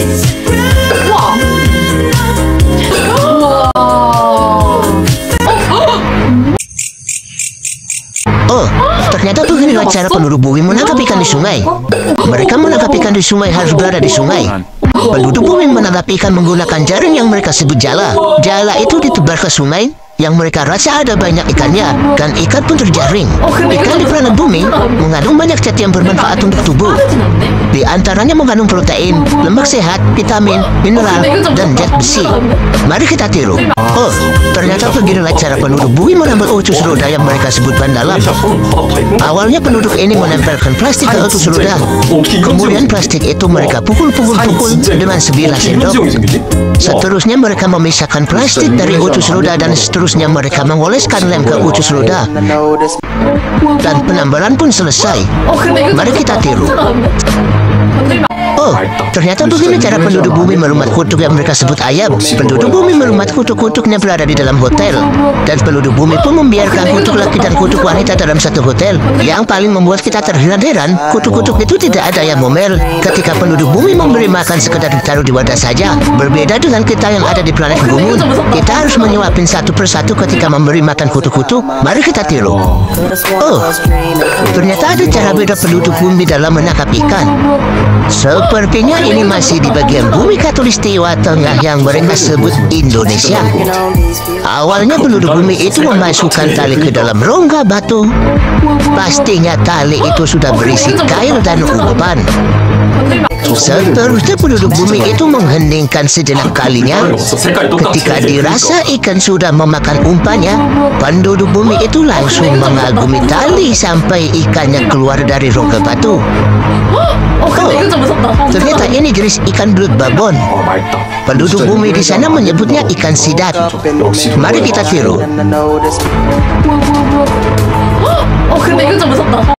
Oh, ternyata beginilah cara penduduk bumi menangkap ikan di sungai. Mereka menangkap ikan di sungai harus berada di sungai. Penduduk bumi menangkap ikan menggunakan jaring yang mereka sebut jala. Jala itu ditebar ke sungai yang mereka rasa ada banyak ikannya, dan ikan pun terjaring. Ikan di planet bumi mengandung banyak zat yang bermanfaat untuk tubuh. Di antaranya mengandung protein, lemak sehat, vitamin, mineral, dan zat besi. Mari kita tiru. Oh, ternyata beginilah cara penduduk bumi menambal usus roda yang mereka sebut ban dalam. Awalnya penduduk ini menempelkan plastik ke usus roda. Kemudian plastik itu mereka pukul dengan sebilah sendok. Seterusnya mereka memisahkan plastik dari usus roda dan seterusnya mereka mengoleskan lem ke usus roda. Dan penambalan pun selesai. Mari kita tiru. Oh, ternyata begini cara penduduk bumi melumat kutuk yang mereka sebut ayam. Penduduk bumi melumat kutuk-kutuknya berada di dalam hotel. Dan penduduk bumi pun membiarkan kutuk laki dan kutuk wanita dalam satu hotel. Yang paling membuat kita terheran-heran, kutuk-kutuk itu tidak ada yang ngomel. Ketika penduduk bumi memberi makan sekedar ditaruh di wadah saja. Berbeda dengan kita yang ada di planet Bumi. Kita harus menyuapin satu persatu ketika memberi makan kutuk-kutuk. Mari kita tiru. Oh, ternyata ada cara beda penduduk bumi dalam menangkap ikan. Sepertinya ini masih di bagian bumi Khatulistiwa Tengah yang mereka sebut Indonesia. Awalnya penduduk bumi itu memasukkan tali ke dalam rongga batu. Pastinya tali itu sudah berisi kail dan umpan. Seterusnya penduduk bumi itu mengheningkan sejenak kalinya. Ketika dirasa ikan sudah memakan umpannya, penduduk bumi itu langsung mengagumi tali sampai ikannya keluar dari rongga batu. Oh, ternyata ini jenis ikan belut babon. Penduduk bumi di sana menyebutnya ikan sidat. Mari kita tiru.